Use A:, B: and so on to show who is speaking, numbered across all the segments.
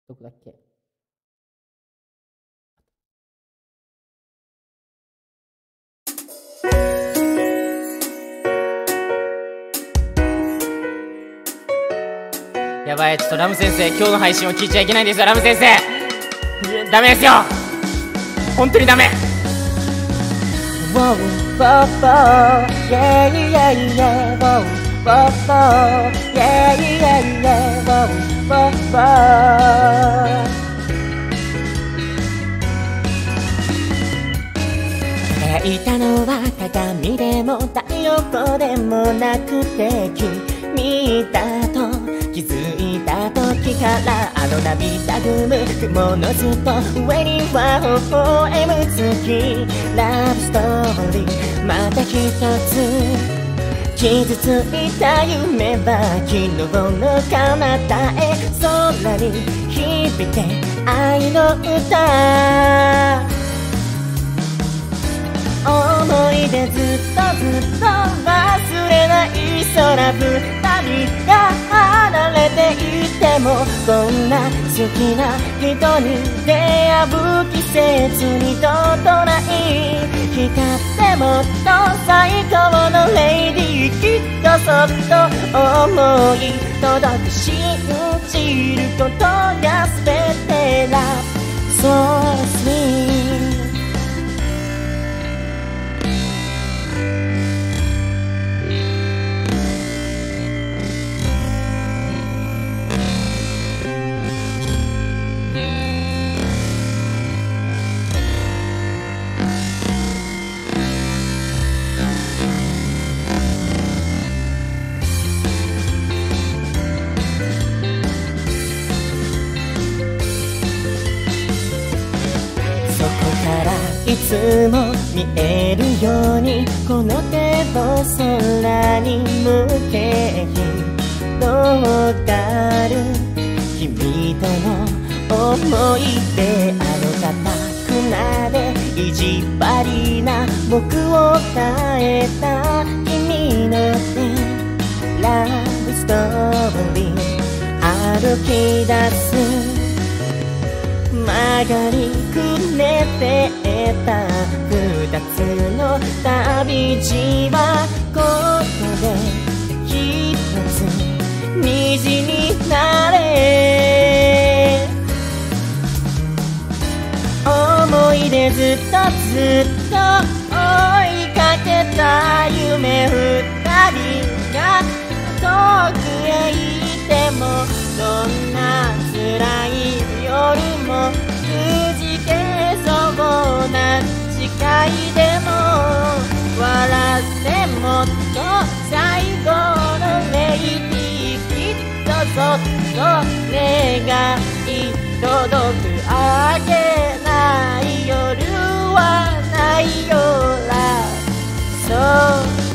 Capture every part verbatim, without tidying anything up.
A: どこだっけ。やばい、ちょっとラム先生、今日の配信を聞いちゃいけないんですよ。ラム先生ダメですよ、本当にダメ。描いたのは鏡でも太陽でもなくて、君だと気づいた時からあの涙ぐむ雲のずっと上には微笑む月、ラブストーリーまた一つ傷ついた夢は昨日の彼方へ空に響いて愛の歌、思い出ずっとずっと忘れない空、二人が離れていてもこんな好きな人に出会う季節にとどない光ってもっと最高のレイディー、きっとそっと思い届く、信じることが全てだ So sweet。いつも見えるようにこの手を空に向け、どうかる君との思い出、あのかたくなで意地張りな僕を変えた君の手、ラブストーリー歩き出す曲がりくねってた二つの旅路はここで一つ虹になれ、思い出ずっとずっと追いかけた夢、二人が遠くへ行ってもどんな辛い夜もくじけそうな誓いでも笑ってもっと最後のレイディー、きっとそっと願い届く、あげない夜はないよら So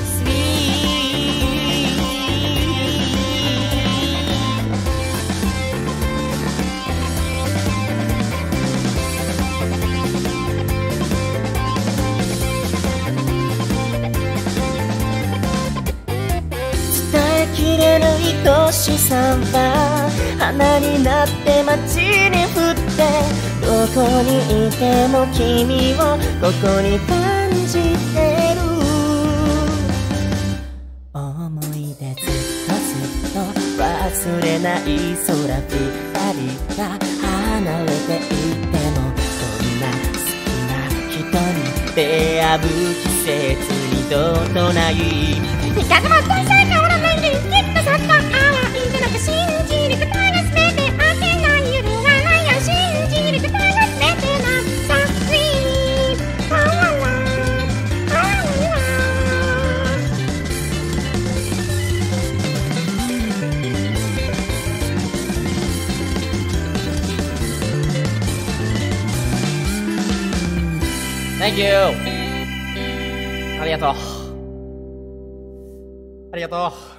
A: 切れぬ愛しさは花になって街に降って、どこにいても君をここに感じてる、思い出ずっとずっと忘れない空、二人が離れていてもこんな好きな人に出会う季節にどうとない、風もっと最高のレイディー、きっとそっと愛でなく信じることが全て、明けない夜はないよ、信じることが全てだ So sweet、 あららあらら、Thank you。ありがとう。ありがとう。